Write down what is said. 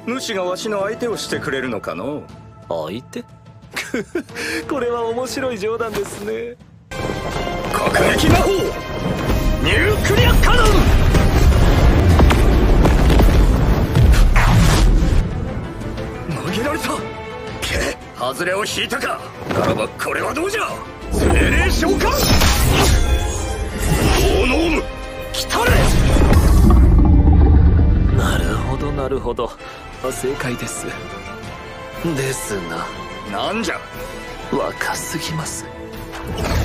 主がわしの相手をしてくれるのかの？ 相手これは面白い冗談ですね。 攻撃魔法ニュークリアカノン。紛られた。け外れを引いたか。ならばこれはどうじゃ。精霊召喚炎ム来たれ。 なるほどなるほど、正解です。ですがなんじゃ。 若すぎます。